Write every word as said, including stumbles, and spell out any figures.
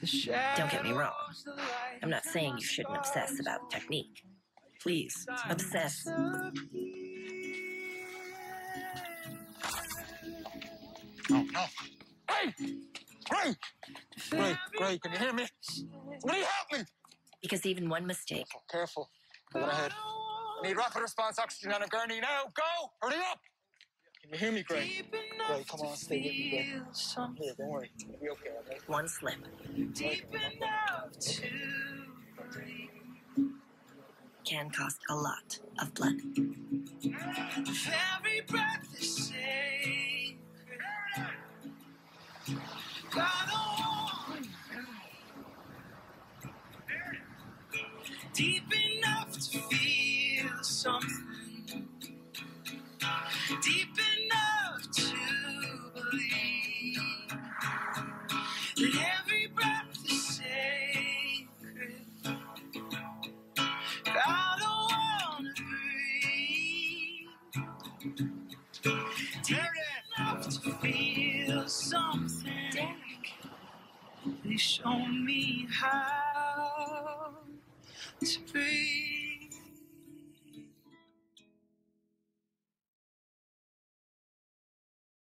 Don't get me wrong. I'm not saying you shouldn't obsess about technique. Please, obsess. Oh, no. Hey! Ray! Ray, Ray, can you hear me? Will you help me? Because even one mistake. Careful. Go ahead. I need rapid response oxygen on a gurney now. Go! Hurry up! Can you hear me, Gray? Gray, come on, stay with me, Gray. Here, don't worry. It'll be okay, okay? One slip. Deep enough to breathe. Can cost a lot of blood. Every breath is sacred. God, oh, deep enough to feel something. Deep enough to believe that every breath is sacred. I don't wanna breathe. Deep enough to feel something. They show me how to breathe.